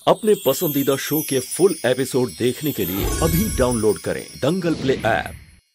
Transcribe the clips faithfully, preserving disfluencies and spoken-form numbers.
अपने पसंदीदा शो के फुल एपिसोड देखने के लिए अभी डाउनलोड करें दंगल प्ले ऐप।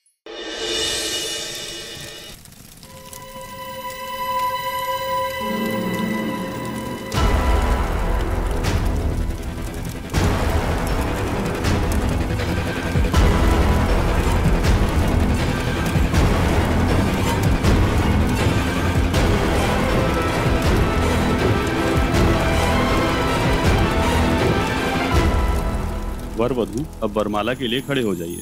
वर वधू अब वरमाला के लिए खड़े हो जाइए।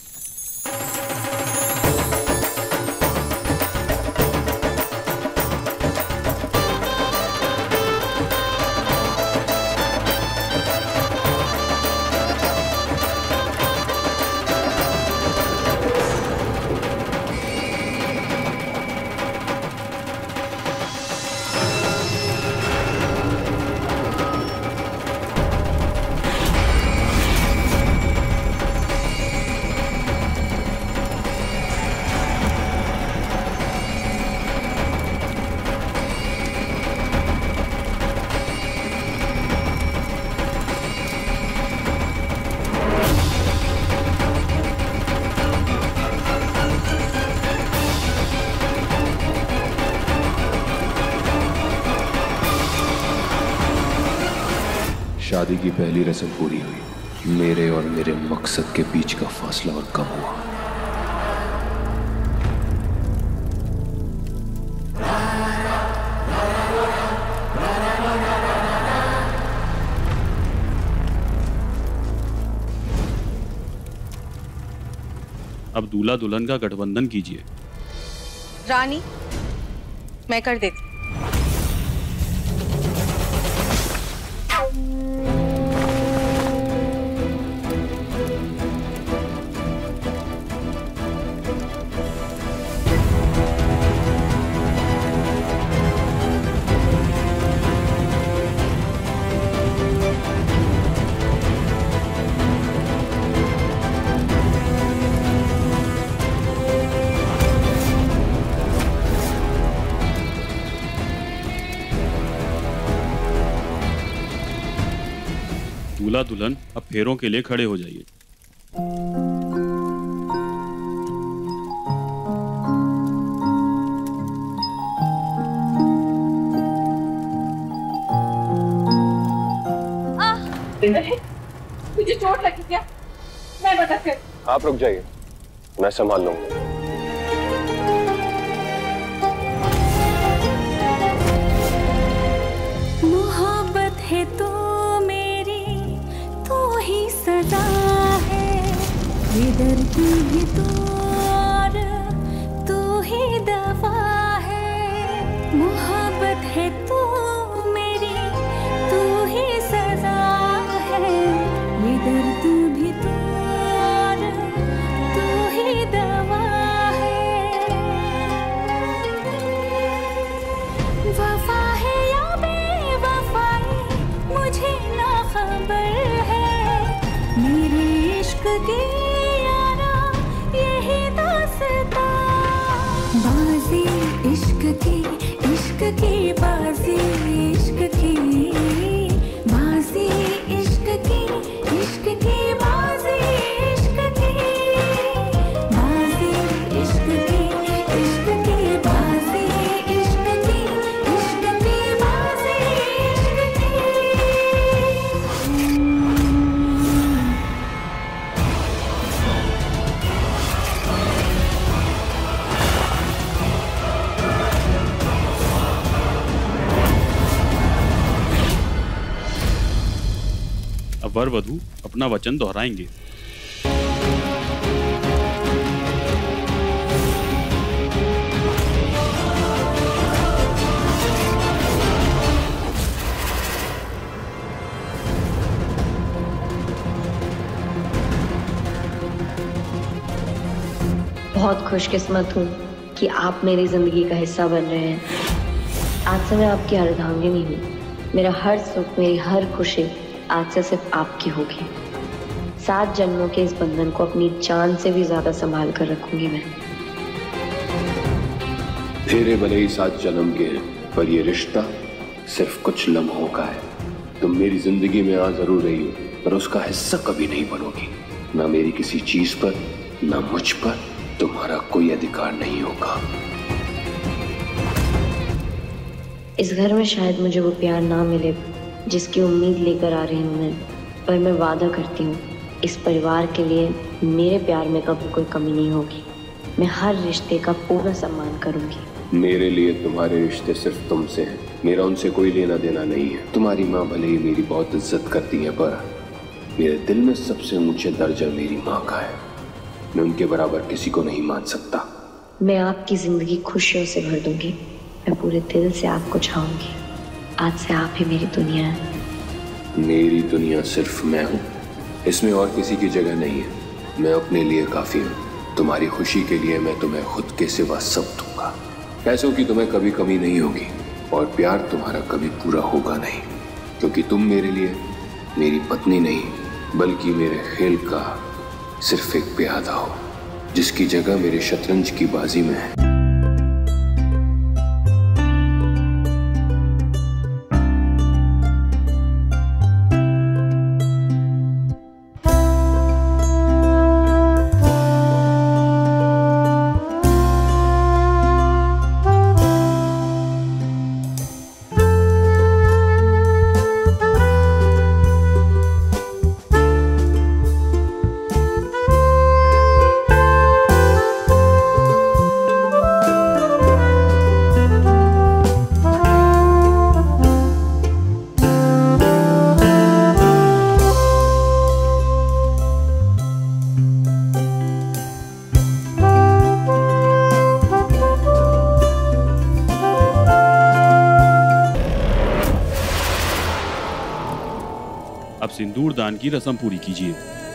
शादी की पहली रस्म पूरी हुई। मेरे और मेरे मकसद के बीच का फासला और कम हुआ। अब दूल्हा दुल्हन का गठबंधन कीजिए। रानी, मैं कर देती। दूल्हा दुल्हन अब फेरों के लिए खड़े हो जाइए। मुझे चोट लगी क्या? मैं मदद कर। आप रुक जाइए, मैं संभाल लूंगा। मोहब्बत है तो सदा है, ये दर्द ही तो और तू ही दवा है। मोहब्बत है तू मेरी, तू ही सजा है, ये दर्द भी तो और तू ही दवा है। वफा है या बेवफाई मुझे ना खबर है, मेरे इश्क की यारा यही दास्तां। बाजी इश्क की, इश्क की बाजी, इश्क की बाजी, इश्क की, इश्क की बाजी, इश्क की बाजी, इश्क की, इश्क की बाजी, इश्क की, इश्क की बाजी, इश्क की। अब वर वधू अपना वचन दोहराएंगे। बहुत खुशकिस्मत हूँ कि आप मेरी जिंदगी का हिस्सा बन रहे हैं। आज से मैं आपकी अर्धांगिनी हूँ। मेरा हर सुख, मेरी हर खुशी आज से सिर्फ आपकी होगी। सात जन्मों के इस बंधन को अपनी जान से भी ज्यादा संभाल कर रखूंगी मैं। तेरे भले ही सात जन्म के हैं, पर ये रिश्ता सिर्फ कुछ लम्हों का है। तुम मेरी जिंदगी में आ जरूर रही हो, पर उसका हिस्सा कभी नहीं बनोगी। ना मेरी किसी चीज पर, ना मुझ पर तुम्हारा कोई अधिकार नहीं होगा। इस घर में शायद मुझे वो प्यार ना मिले जिसकी उम्मीद लेकर आ रही हूँ मैं, पर मैं वादा करती हूँ इस परिवार के लिए मेरे प्यार में कभी कोई कमी नहीं होगी। मैं हर रिश्ते का पूरा सम्मान करूंगी। मेरे लिए तुम्हारे रिश्ते सिर्फ तुमसे हैं, मेरा उनसे कोई लेना देना नहीं है। तुम्हारी माँ भले ही मेरी बहुत इज्जत करती है, पर मेरे दिल में सबसे ऊंचे दर्जा मेरी माँ का है। मैं उनके बराबर किसी को नहीं मान सकता। मैं आपकी जिंदगी खुशियों से भर दूंगी। मैं पूरे दिल से आपको चाहूंगी। आज से आप ही मेरी दुनिया है। मेरी दुनिया सिर्फ मैं हूँ, इसमें और किसी की जगह नहीं है। मैं अपने लिए काफी हूँ। तुम्हारी खुशी के लिए मैं तुम्हें खुद के सिवा सब दूंगा। पैसों की तुम्हें कभी कमी नहीं होगी और प्यार तुम्हारा कभी पूरा होगा नहीं, क्योंकि तुम मेरे लिए मेरी पत्नी नहीं बल्कि मेरे खेल का सिर्फ एक प्यादा हो, जिसकी जगह मेरे शतरंज की बाजी में है। अब सिंदूर दान की रस्म पूरी कीजिए।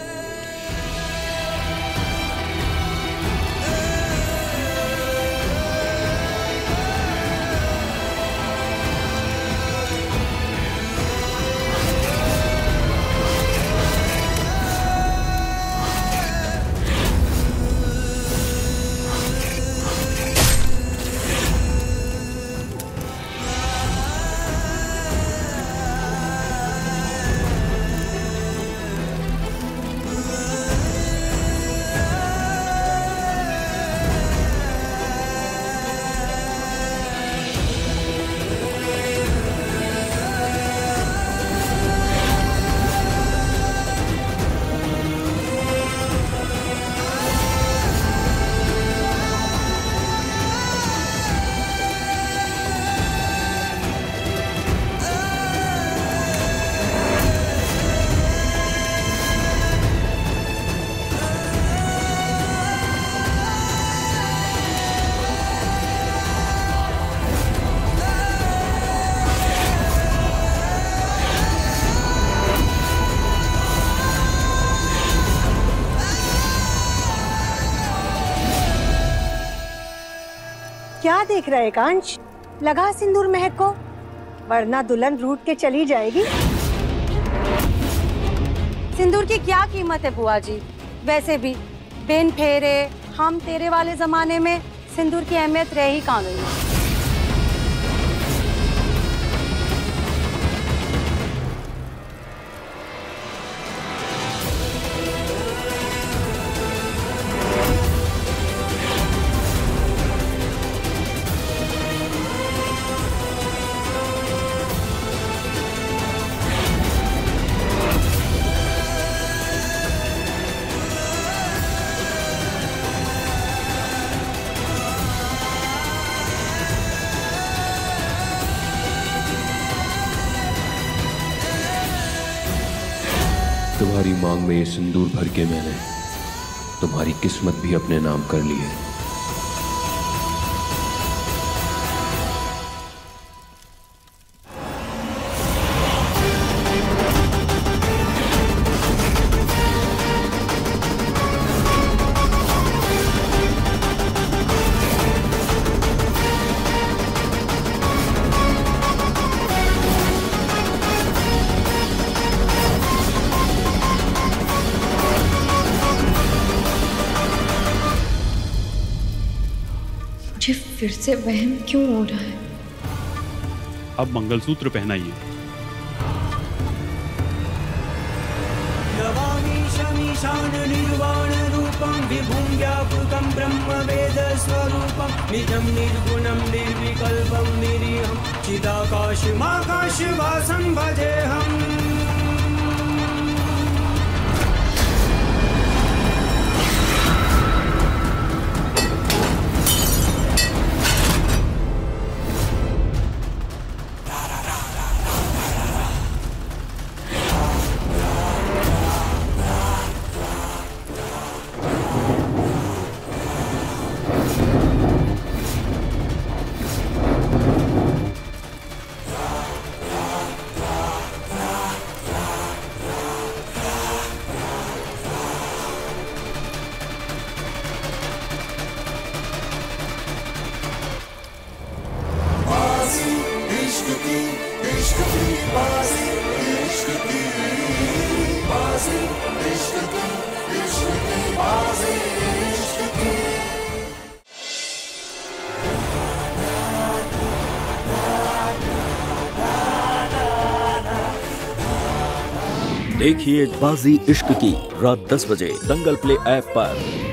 क्या देख रहे कांच? लगा सिंदूर महक को, वरना दुल्हन रूठ के चली जाएगी। सिंदूर की क्या कीमत है बुआ जी? वैसे भी बिन फेरे हम तेरे वाले जमाने में सिंदूर की अहमियत रह ही कहाँ गई। तुम्हारी मांग में ये सिंदूर भर के मैंने तुम्हारी किस्मत भी अपने नाम कर ली है। मुझे फिर से वहम क्यों हो रहा है? अब मंगलसूत्र पहनाइए। ईशान निर्वाण रूपं विभुं व्यापकं ब्रह्म वेद स्वरूपं निजं निर्गुणं निर्विकल्पं निरीहं चिदाकाशमाकाशवासं भजेऽहम्। देखिए बाजी इश्क की रात दस बजे दंगल प्ले ऐप पर।